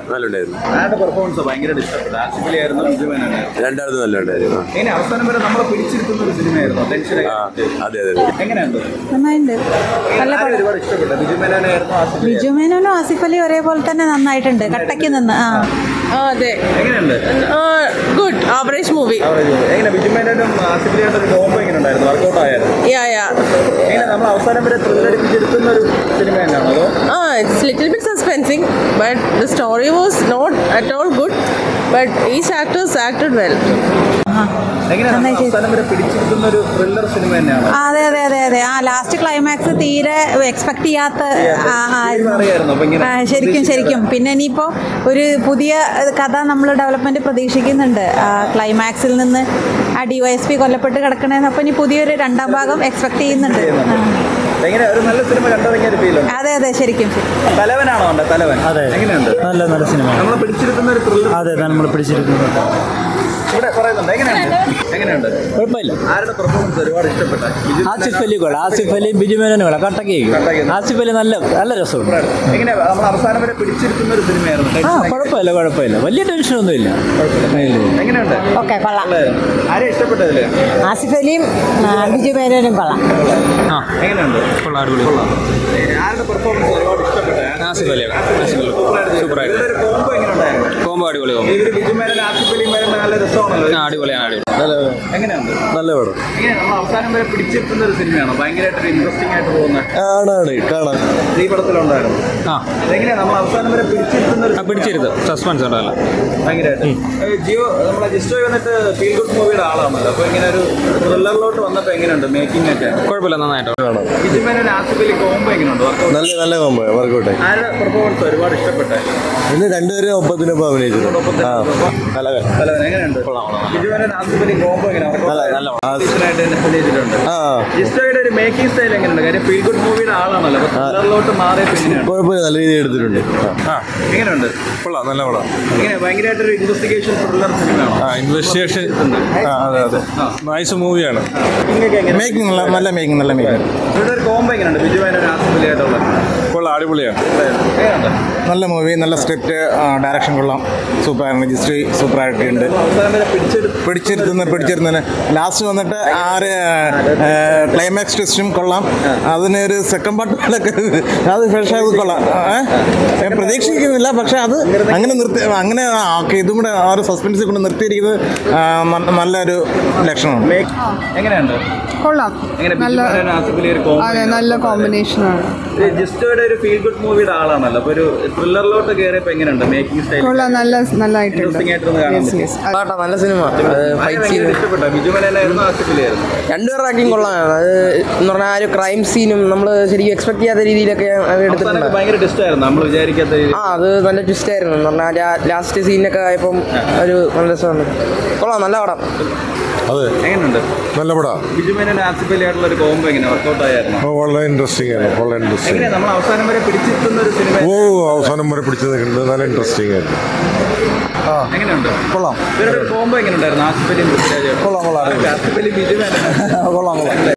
നല്ലുണ്ടായിരുന്നു. ആരുടെ പെർഫോമൻസ് ഭയങ്കരമായിട്ട് ഇഷ്ടപ്പെട്ടു? ആസിഫ് അലി ആയിരുന്നു, ബിജു മേനോനായിരുന്നു? രണ്ടാമത് നല്ലുണ്ടായിരുന്നു. ഇങ്ങനെ അവസാനം വരെ നമ്മളെ പിടിച്ചിരുത്തുന്ന ഒരു സിനിമയായിരുന്നു. അതെ അതെ. എങ്ങനെയുണ്ട്? നന്നായിട്ടുണ്ട്. ഒരുപാട് ഇഷ്ടപ്പെട്ടു. ബിജു മേനോനായിരുന്നു, ആസിഫ് അലി? ബിജു മേനോനും ആസിഫ് അലി ഒരേപോലെ തന്നെ നന്നായിട്ടുണ്ട്. കട്ടയ്ക്ക് നിന്ന്. അതെ. എങ്ങനെയുണ്ട്? Good average movie. എങ്ങനെ ബിജു മേനോനും ആസിഫ് അലിയായിട്ട് ഒരു കോംബോ എങ്ങനെ ഉണ്ടായിരുന്നു? വർക്കൗട്ട് ആയിരുന്നു? എങ്ങനെ നമ്മൾ അവസാനം വരെ ത്രില്ലടിപ്പിച്ചിരുത്തുന്ന ഒരു സിനിമ തന്നെയാണോ അതോ? It's little bit suspensing, but the story was not at all good. But each actors acted well. അവസാനം വരെ പിടിച്ചിരുത്തുന്ന ഒരു ത്രില്ലർ സിനിമ തന്നെയാണ്. അതെ അതെ അതെ അതെ. ലാസ്റ്റ് ക്ലൈമാക്സ് തീരെ എക്സ്പെക്ട് ചെയ്യാത്ത ശരിക്കും. പിന്നെ ഇനിയിപ്പോൾ ഒരു പുതിയ കഥ നമ്മൾ ഡെവലപ്മെന്റ് പ്രതീക്ഷിക്കുന്നുണ്ട്. ക്ലൈമാക്സിൽ നിന്ന് ആ DYSP കൊല്ലപ്പെട്ട് കിടക്കണേന്ന്. അപ്പോൾ ഇനി പുതിയൊരു രണ്ടാം ഭാഗം എക്സ്പെക്ട് ചെയ്യുന്നുണ്ട്. ഒരു നല്ല സിനിമ കണ്ടിറങ്ങിയ ഒരു ഫീൽ. അതെ അതെ ശരിക്കും. തലവനാണോ? തലവൻ എങ്ങനെയുണ്ട്? നല്ല സിനിമ. നമ്മളെ പിടിച്ചിരുത്തുന്ന ഒരു ത്രില്ലർ. അതെ, നമ്മൾ പിടിച്ചിരിക്കുന്നു. ഇവിടെ പറയുന്നുണ്ട്. എങ്ങനെയുണ്ട്? കുഴപ്പമില്ല. ആരുടെ പെർഫോമൻസ് ഒരുപാട് ഇഷ്ടപ്പെട്ട? ആസിഫ് അലി കൊള്ളാം. ആസിഫ് അലി ബിജു മേനോനും കൊള്ളാം. കട്ടക്ക് ആസിഫ് അലി നല്ല രസമുണ്ട്. എങ്ങനെ നമ്മൾ അവസാനം വരെ പിടിച്ചിരുത്തുന്ന ഒരു സിനിമയായിരുന്നു. കുഴപ്പമില്ല. വലിയ ടെൻഷനൊന്നും ഇല്ല. എങ്ങനെയുണ്ട്? ഓക്കെ, കൊള്ളാം. ആരെയും ഇഷ്ടപ്പെട്ടതില്? ആസിഫ് അലിയും ബിജു മേനോനും കൊള്ളാം. എങ്ങനെയുണ്ട്? ആരുടെ പെർഫോമൻസ് ഒരുപാട് ഇഷ്ടപ്പെട്ട? ആസിഫ് അലിയാണ്. സൂപ്പറായിട്ട്. കോംബോ എങ്ങനെ ഉണ്ടായിരുന്നു? കോംബോ അടിപൊളി. ബിജു മേനോൻ ആസിഫ് അലിയും വരുമ്പോൾ നല്ല രസമാണല്ലോ. അടിപൊളിയാണ്. എങ്ങനെയുണ്ട്? നല്ല പടം. എങ്ങനെ നമ്മൾ അവസാനം വരെ പിടിച്ചിരുത്തുന്ന ഒരു സിനിമയാണോ? ഭയങ്കരമായിട്ട് ഇൻട്രസ്റ്റിംഗ് ആയിട്ട് പോകുന്ന കാണാം. ഈ പടത്തിലുണ്ടായിരുന്നു. എങ്ങനെയാ നമ്മൾ അവസാനം വരെ പിടിച്ചിരുത്തും. സസ്പെൻസ് ഉണ്ടല്ലോ ഭയങ്കരമായിട്ട്. നമ്മളെ ജിസ്റ്റോ വന്നിട്ട് ഫീൽ ഗുഡ് മൂവിയുടെ ആളാണല്ലോ. അപ്പോൾ ഇങ്ങനെ ഒരു ത്രില്ലറിലോട്ട് വന്നപ്പോൾ എങ്ങനെയുണ്ട് മേക്കിംഗ് ഒക്കെ? കുഴപ്പമില്ല, നന്നായിട്ട്. ബിജു മേനോൻ ആസിഫ് അലി കോംബോ എങ്ങനെയുണ്ട്? നല്ല കോംബോ വർക്കൗട്ട്. ആരുടെ പെർഫോമൻസ് ഒരുപാട് ഇഷ്ടപ്പെട്ടെ? ഇന്ന് രണ്ടുപേരും ഒപ്പത്തിനൊപ്പം അഭിനയിച്ചിട്ടുണ്ട്. എങ്ങനെയുണ്ട്? ബിജു മേനോൻ ആസിഫ് അലി കോംബോ എങ്ങനെയാണ്? ജിസ്റ്റോയുടെ ഒരു മേക്കിംഗ് സ്റ്റൈൽ എങ്ങനെയുണ്ട്? കാര്യം ഫീൽ ഗുഡ് മൂവിയുടെ ആളാണല്ലോ. അപ്പോൾ ത്രില്ലറിലോട്ട് മാറിയപ്പോൾ എങ്ങനെയാണ്? കുഴപ്പമില്ല, നല്ല രീതിയിൽ എടുത്തിട്ടുണ്ട്. എങ്ങനെയുണ്ട്? നല്ല പടം. എങ്ങനെ ഭയങ്കരമായിട്ടൊരു ഇൻവെസ്റ്റിഗേഷൻ ത്രില്ലർ സിനിമയാണോ? ഇൻവെസ്റ്റിഗേഷൻ. അതെ. നൈസ് മൂവിയാണ്. മേക്കിംഗ് നല്ല മേക്കിംഗ്. ഇവിടെ ഒരു കോംബോ എങ്ങനെയുണ്ട്? ബിജു മേനോൻ ആസിഫ് അലി ആയിട്ടുള്ള അടിപൊളിയാണ്. നല്ല മൂവി, നല്ല സ്ക്രിപ്റ്റ്, ഡയറക്ഷൻ കൊള്ളാം. സൂപ്പറാണ്. ഹിസ്റ്ററി സൂപ്പറായിട്ടുണ്ട്. പിടിച്ചിരുത്തുന്ന ലാസ്റ്റ് വന്നിട്ട് ക്ലൈമാക്സ് ട്വിസ്റ്റും കൊള്ളാം. അതിന് ഒരു സെക്കൻഡ് പാർട്ട് അത് ഫ്രഷ് കൊള്ളാം. ഞാൻ പ്രതീക്ഷിക്കുന്നില്ല, പക്ഷെ അത് അങ്ങനെ ഇതും കൂടെ ആ ഒരു സസ്പെൻസിൽ കൊണ്ട് നിർത്തിയിരിക്കുന്നത് നല്ലൊരു ലക്ഷണമാണ്. എങ്ങനെയുണ്ട്? കൊള്ളാം. നല്ല കോമ്പിനേഷനാണ്. ജിസ്റ്റോയുടെ ഒരു ഫീൽ ഗുഡ് മൂവിയുടെ ആളാണല്ലോ. അപ്പോൾ ഒരു ത്രില്ലറിലോട്ട് കയറിയപ്പോൾ എങ്ങനെയുണ്ട് മേക്കിംഗ് സ്റ്റൈൽ? കൊള്ളാം, നല്ലതായിട്ടുണ്ട്. നല്ല സിനിമ. ഇഷ്ടപ്പെട്ടോ? ബിജു മേനോനായിരുന്നു ആസിഫ് അലിയായിരുന്നു? രണ്ടുപേരുടെ ആക്ടിങ് കൊള്ളാം. അത് എന്ന് പറഞ്ഞാൽ ആ ഒരു ക്രൈം സീനും നമ്മൾ ശരിക്കും എക്സ്പെക്ട് ചെയ്യാത്ത രീതിയിലൊക്കെ എടുത്തിട്ടുണ്ട്. ഭയങ്കര ട്വിസ്റ്റ് ആയിരുന്നു, നമ്മൾ വിചാരിക്കാത്ത രീതി. അത് നല്ല ട്വിസ്റ്റ് ആയിരുന്നു. എന്ന് പറഞ്ഞാൽ ലാസ്റ്റ് സീനൊക്കെ ആയപ്പം ഒരു നല്ല രസമാണ്. കൊള്ളാം, നല്ല പടം. അതെ. എങ്ങനെയുണ്ട്? നല്ല പടം. ബിജു മേനോൻ ആസിഫ് അലി ആയിട്ടുള്ള ഒരു കോംബോ എങ്ങനെ വർക്കൗട്ട് ആയിരുന്നു? വളരെ ഇൻട്രസ്റ്റിംഗ് ആണ്. എങ്ങനെയാ നമ്മൾ അവസാനം വരെ പിടിച്ചിരുത്തുന്ന ഒരു സിനിമ? അവസാനം വരെ പിടിച്ചു നിൽക്കുന്നത് നല്ല ഇൻട്രസ്റ്റിംഗ് ആയിരുന്നു. എങ്ങനെയുണ്ട്? കൊള്ളാം. ഇവരുടെ കോംബോ എങ്ങനെ ഉണ്ടായിരുന്നു? ആസിഫ് അലിയും ആസിഫ് അലി ബിജു മേനോൻ. കൊള്ളാം.